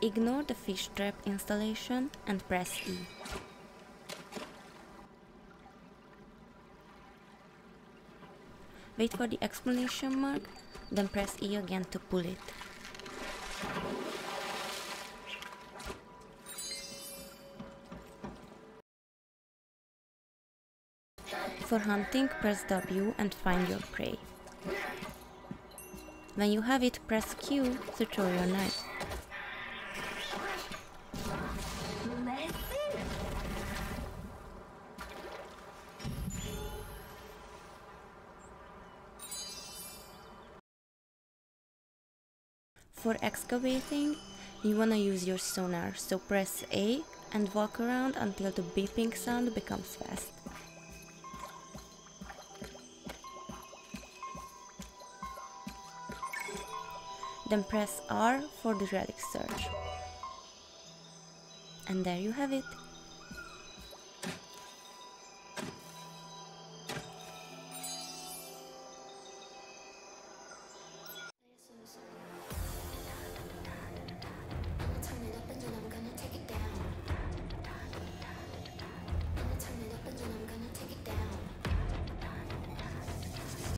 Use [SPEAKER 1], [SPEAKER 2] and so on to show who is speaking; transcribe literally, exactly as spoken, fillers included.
[SPEAKER 1] Ignore the fish trap installation and press E. Wait for the exclamation mark, then press E again to pull it. For hunting, press W and find your prey. When you have it, press Q to throw your knife. For excavating, you wanna use your sonar, so press A and walk around until the beeping sound becomes fast. Then press R for the relic search. And there you have it.